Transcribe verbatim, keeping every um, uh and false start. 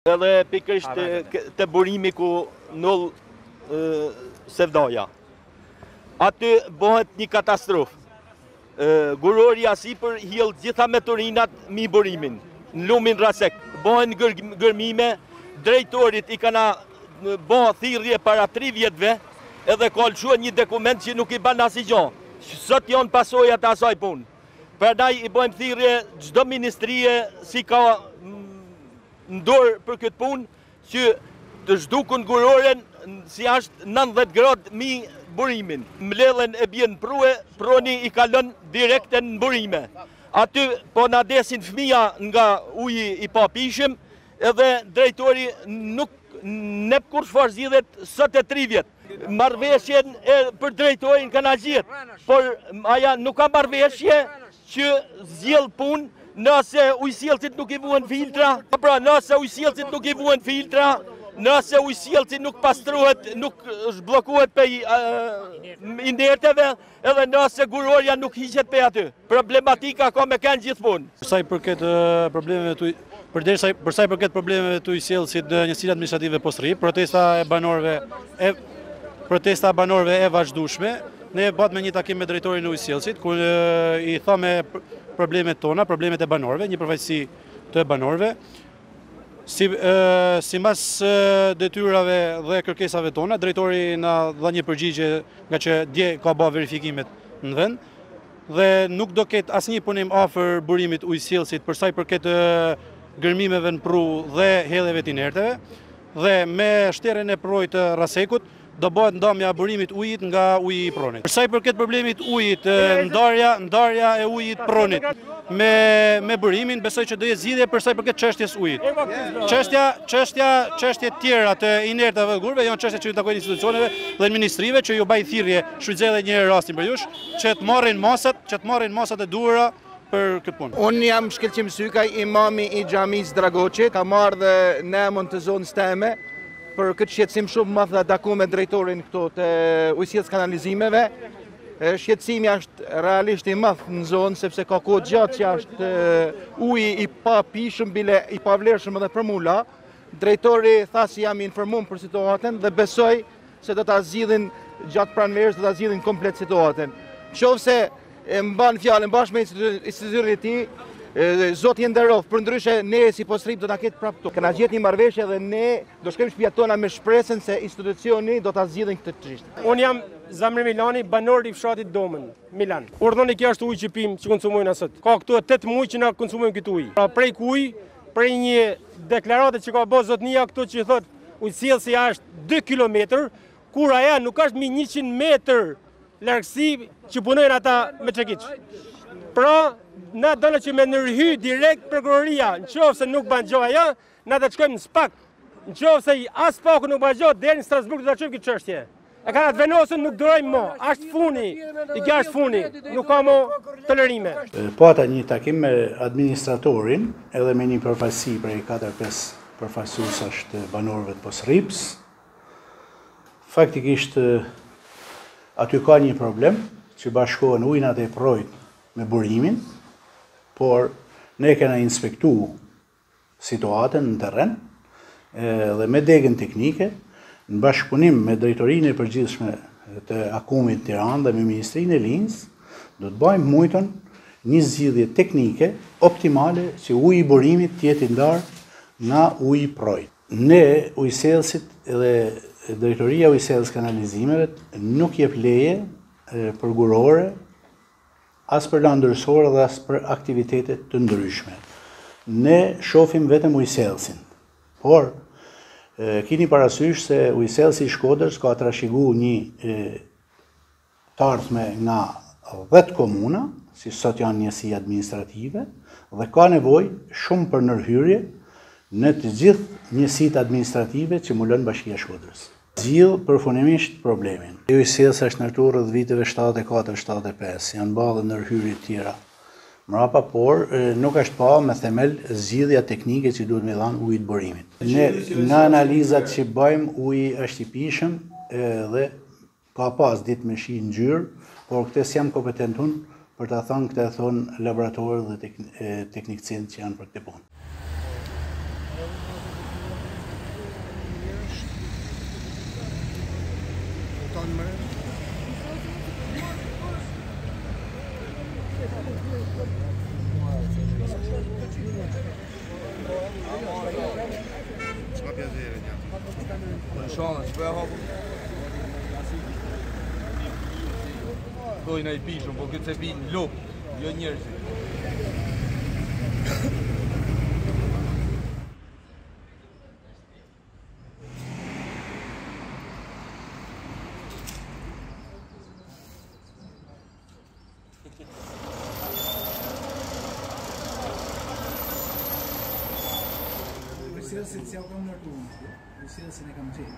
Edhe pikërisht të burimi ku null sevdaja. Aty bëhet një katastrofë. Gurori asipër hill gjitha meturinat mi burimin. Në lumin Rasek, bëhen gërmime, drejtorit i kana bëhen thirrje para tri vjetëve, edhe ka lëshuar një dokument që nuk i ban asgjë. Sot janë pasojat e asaj punë. Prandaj i bëjmë thirrje çdo ministrie si ka ndorë për këtë punë, që të zhdukun guroren si ashtë nëntëdhjetë gradë mi burimin. Mbledhen e bjen prue, proni i kalon direkte në burime. Aty po na desin fëmija nga uji i papishëm, edhe drejtori nuk ne kur çfarë zgjidhet sot e tri vjet. Marrëveshjen e për drejtorin kanë gjetë, por aja nuk ka marrëveshje që zgjidh punë nëse ujësjellësit nuk i vuhen filtra, pra nëse ujësjellësit nuk i vuhen filtra, nëse ujësjellësi nuk pastrohet, nuk zhbllokohet pe inerteve, edhe nëse guroria nuk hiqet pe aty. Problematika ka me kanë gjithmonë. Për sa i përket problemeve të Përderisa për sa i përket problemeve të ujësjellësit në njësinë administrative Postrri, protesta e banorëve e protesta e banorëve e vazhdueshme, ne bat me një takim me drejtorin e ujësjellësit, ku i thamë problemet tona, problemet e banorëve, një përfaqësi të banorëve. Si, e, si mas detyrave dhe kërkesave tona, drejtori na dha një përgjigje nga që dje ka bërë verifikimet në vend, dhe nuk do ketë asnjë punim afër burimit ujësjellësit për sa i përket gërmimeve në pru dhe hedhjeve të inerteve, dhe me shterjen e projit të Rasekut do bëhet ndamja e burimit ujit nga uji i pronit. Për sa i përket problemit ujit, ndarja, ndarja e ujit pronit me, me burimin, besoj që do jetë zgjidhje për sa i përket çështjes ujit. Çështja, çështja, çështjet tjera të inertave dhe gurve janë çështje që ju takojnë institucioneve dhe ministrive që ju baj thirrje, shfrytëzoj edhe një herë rastin për jush, që të marrin masat, që të marrin masat e duhura për këtë punë. Unë jam Shkelqim Sykaj, imami i xhamisë Dragoçit, ka marrë dhe nemën të zonës teme për këtë shqetësim shumë madh dhe taku me drejtorin këto të ujësjellës kanalizimeve. Shqetësimi është realisht i madh në zonë sepse ka kohë gjatë që është uji i papishëm bile i pavlerëshëm edhe për mula. Drejtori tha si jam i informuar për situatën dhe besoj se do ta zgjidhin gjatë pranverës, do ta zgjidhin komplet situatën. Nëse e mban fjalën bashkë me institucionin e tij, zoti e nderoj, përndryshe ne si Postrri do ta ketë prapë këtu. Kena gjetë një marrëveshje dhe ne do shkojmë shtëpiat tona me shpresën se institucioni do ta zgjidhin këtë çështje. Unë jam Zamir Milani, banor i fshatit Domën, Milan. Urdhoni kjo është ujë që pim, që konsumojnë sot. Ka këtu tetë muaj që na konsumojmë këtë ujë. Pra prej kuj, prej një deklarate që ka bërë zotnia këtu që thotë ujësjellësi është dy kilometër, kur aja nuk është mi njëqind metër largësi që punojnë ata me çekiç. Pra, na dënë që me nërhy direkt prokuroria, në qofë se nuk ban gjo aja, na të shkojmë në SPAK. Në qofë se as SPAK nuk ban gjo, deri në Strasburg të qojmë këtë çështje. E ka atë venosën nuk durojmë mo, ashtë funi, i kja është funi, nuk ka mo tolerime. Po ata një takim me administratorin, edhe me një përfaqësi prej katër pesë përfaqësues të banorëve të Postrris. Faktikisht aty ka një problem që bashkohen ujnat e projit me burimin, por ne kena inspektu situatën në terren dhe me degën teknike, në bashkëpunim me drejtorinë e përgjithshme të Akumit Tiranë dhe me Ministrinë e Linjës, do të bëjmë mujton një zgjidhje teknike optimale që uji i burimit të jetë i ndarë nga uji i projit. Ne ujësjellësit dhe Drejtoria e Ujësjellës Kanalizimeve nuk jep leje për gurore, as për landërsorë dhe as për aktivitetet të ndryshme. Ne shohim vetëm ujësjellësin, por keni parasysh se ujësjellësi i Shkodrës ka trashëguar një të ardhme nga dhjetë komuna, si sot janë njësi administrative, dhe ka nevojë shumë për ndërhyrje në të gjithë njësitë administrative që mbulon Bashkia e Shkodrës. Zgjidh përfundimisht problemin. Ujësjellësia është ndërtuar rreth viteve shtatëdhjetë e katër shtatëdhjetë e pesë, janë ballë ndërhyrje të tjera mrapa, por nuk është pa me themel zgjidhja teknike që duhet me dhanë ujit burimit. Ne nga analizat që bëjmë, uji është i pishëm dhe ka pas ditë me shi në gjyrë, por këtë s'jam kompetent unë për ta thënë, këtë e thonë laboratorët dhe teknikësinë që janë për këtë punë. Dojna i pishëm, po këtë se pinë lopë, jo njerëzit. Vërsilësit si au kam nërtu, vërsilësin e kam qenë.